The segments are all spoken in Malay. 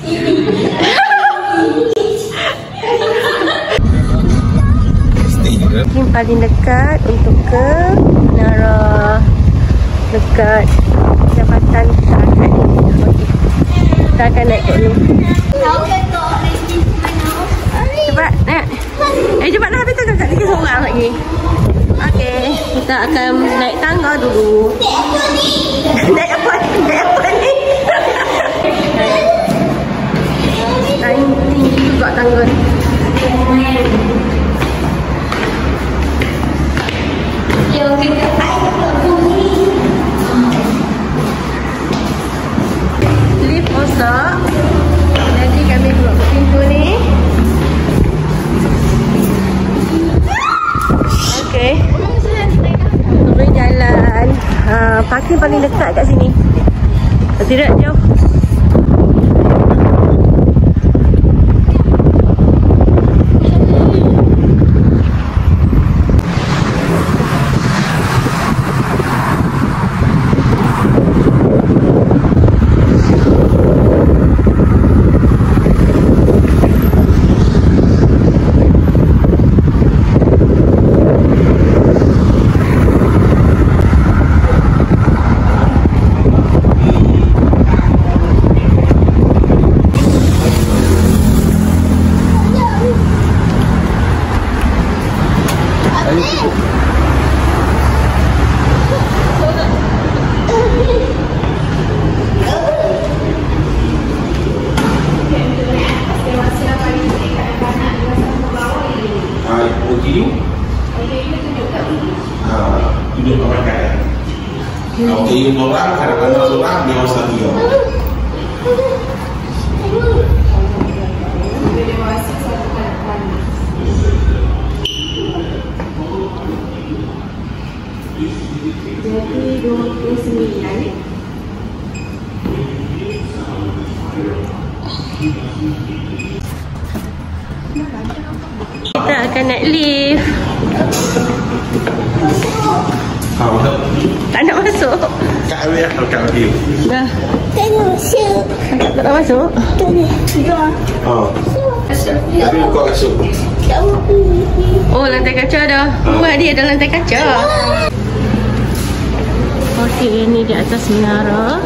Yang paling dekat untuk ke menara dekat Jabatan Takat ini. Kita akan naik kat ni. Cepat nak. Cepatlah, habis tu kakak 3 orang lagi. Okey, kita akan naik tangga dulu. Naik apa ni? Naik apa ni? Naik tinggi juga tangga ni. Lift rosak. Nanti kami buat pintu ni. Okey. Boleh jalan. Parking paling dekat kat sini. Tidak jauh. Tunjuk orang kaya. Okey, orang hadapan orang dewasa 3. Jadi 29. Kita akan naik lift. Tak nak masuk. Kak Abi atau Kak Abi? Dah. Tak nak masuk. Tak nak masuk? Tak nak. Tapi kau masuk. Tak mau pergi. Oh, lantai kaca dah. Buat dia ada lantai kaca. Okey, ini di atas menara.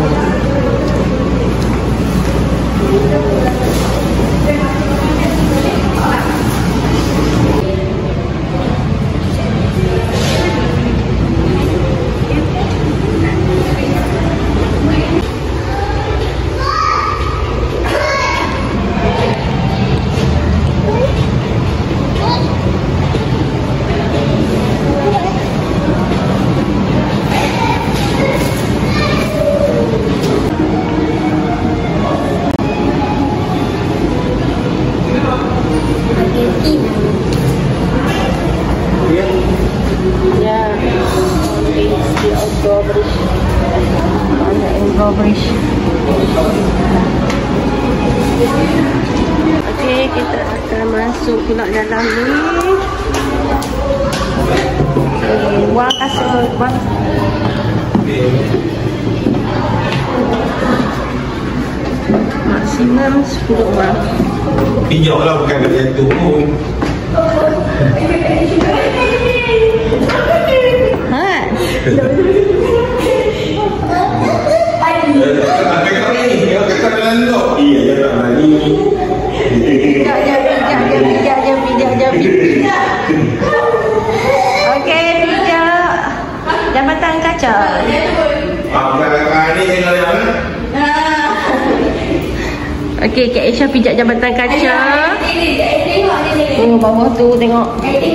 Okey, kita akan masuk pula dalam ni. Wang kasut, wang. Maksimum 10 orang. Pijak lah, bukan kat jatuh pun. Ha? Iya, dia tak berani. Pijak. Okey, pijak. Jabatan kaca. Bukan ni yang lain. Okey, Kak Aisyah pijak jabatan kaca. Oh, bawah tu tengok.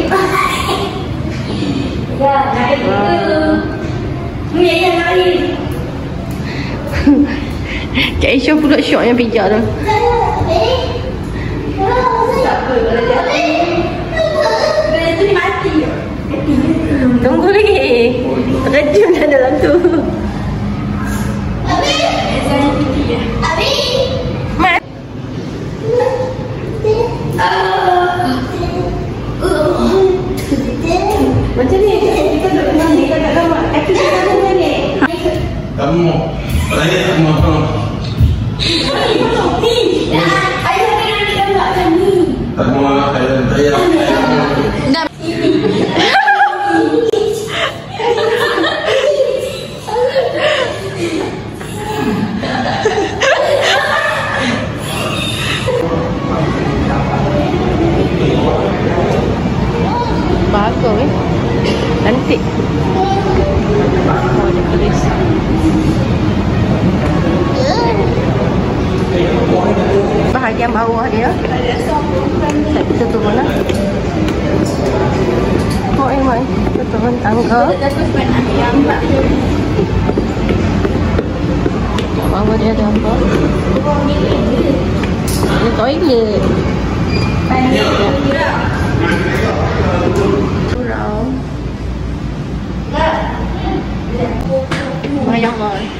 Kak Aisyah pula syok yang pijak tu. Tunggu lagi. Terjun dah dalam tu. Mat. Macam ni. Kita duduk dalam ni. Kita tak lama. Kaki kita mana ni? Kamu. Tanya kamu. Ayah kena digambarkan ni. Tak mau saya. Bagus cantik. Oh, dia tulis. Bahagian bawah dia. Kita turun lah. Mai. Kita turun tangga. Bawah dia ada apa? Ada toilet. Surau. Banyak banget.